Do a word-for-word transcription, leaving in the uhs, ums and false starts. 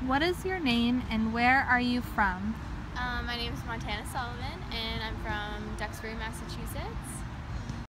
What is your name and where are you from? Um, my name is Montana Sullivan and I'm from Duxbury, Massachusetts.